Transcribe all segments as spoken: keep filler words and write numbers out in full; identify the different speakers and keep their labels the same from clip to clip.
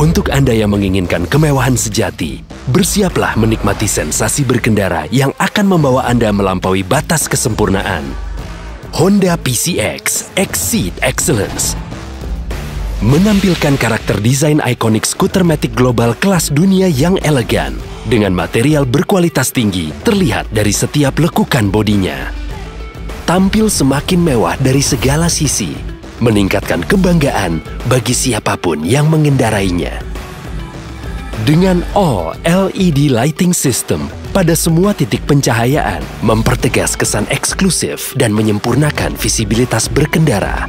Speaker 1: Untuk Anda yang menginginkan kemewahan sejati, bersiaplah menikmati sensasi berkendara yang akan membawa Anda melampaui batas kesempurnaan. Honda P C X Exceed Excellence menampilkan karakter desain ikonik skuter matic global kelas dunia yang elegan dengan material berkualitas tinggi terlihat dari setiap lekukan bodinya. Tampil semakin mewah dari segala sisi, meningkatkan kebanggaan bagi siapapun yang mengendarainya. Dengan all L E D lighting system pada semua titik pencahayaan, mempertegas kesan eksklusif dan menyempurnakan visibilitas berkendara.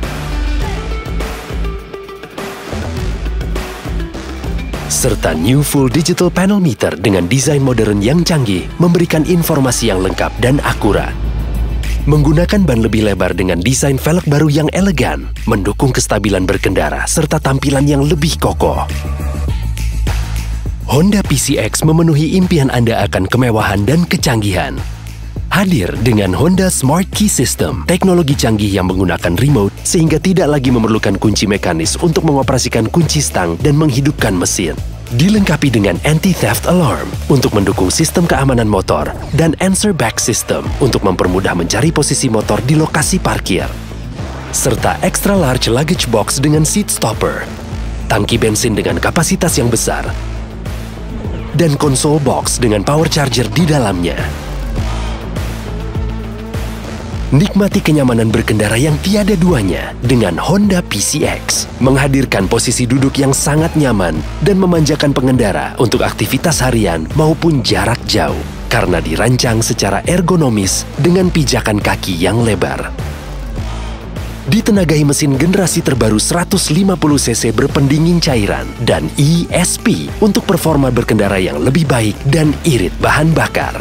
Speaker 1: Serta new full digital panel meter dengan desain modern yang canggih memberikan informasi yang lengkap dan akurat. Menggunakan ban lebih lebar dengan desain velg baru yang elegan, mendukung kestabilan berkendara serta tampilan yang lebih kokoh. Honda P C X memenuhi impian Anda akan kemewahan dan kecanggihan. Hadir dengan Honda Smart Key System, teknologi canggih yang menggunakan remote sehingga tidak lagi memerlukan kunci mekanis untuk mengoperasikan kunci stang dan menghidupkan mesin. Dilengkapi dengan anti-theft alarm untuk mendukung sistem keamanan motor dan answer back system untuk mempermudah mencari posisi motor di lokasi parkir. Serta extra large luggage box dengan seat stopper, tangki bensin dengan kapasitas yang besar, dan konsol box dengan power charger di dalamnya. Nikmati kenyamanan berkendara yang tiada duanya dengan Honda P C X. Menghadirkan posisi duduk yang sangat nyaman dan memanjakan pengendara untuk aktivitas harian maupun jarak jauh. Karena dirancang secara ergonomis dengan pijakan kaki yang lebar. Ditenagai mesin generasi terbaru seratus lima puluh cc berpendingin cairan dan E S P untuk performa berkendara yang lebih baik dan irit bahan bakar.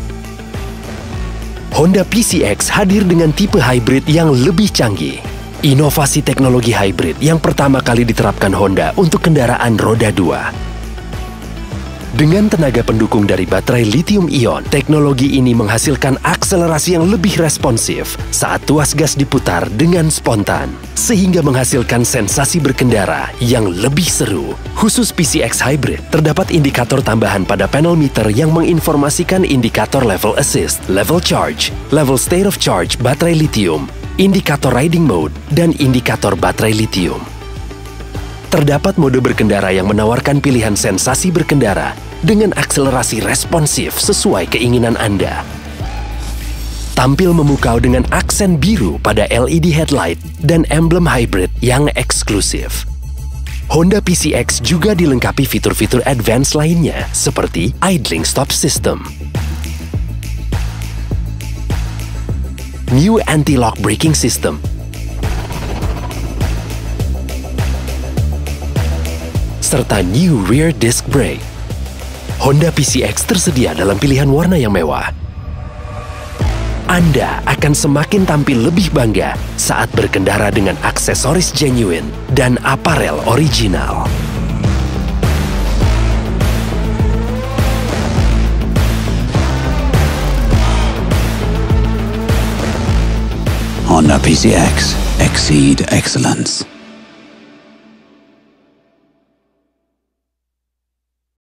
Speaker 1: Honda P C X hadir dengan tipe hybrid yang lebih canggih. Inovasi teknologi hybrid yang pertama kali diterapkan Honda untuk kendaraan roda dua. Dengan tenaga pendukung dari baterai lithium-ion, teknologi ini menghasilkan akselerasi yang lebih responsif saat tuas gas diputar dengan spontan, sehingga menghasilkan sensasi berkendara yang lebih seru. Khusus P C X Hybrid, terdapat indikator tambahan pada panel meter yang menginformasikan indikator level assist, level charge, level state of charge baterai lithium, indikator riding mode, dan indikator baterai lithium. Terdapat mode berkendara yang menawarkan pilihan sensasi berkendara dengan akselerasi responsif sesuai keinginan Anda. Tampil memukau dengan aksen biru pada L E D headlight dan emblem hybrid yang eksklusif. Honda P C X juga dilengkapi fitur-fitur advance lainnya seperti idling stop system, new anti-lock braking system, serta new rear disc brake. Honda P C X tersedia dalam pilihan warna yang mewah. Anda akan semakin tampil lebih bangga saat berkendara dengan aksesoris genuine dan aparel original.
Speaker 2: Honda P C X, Exceed Excellence.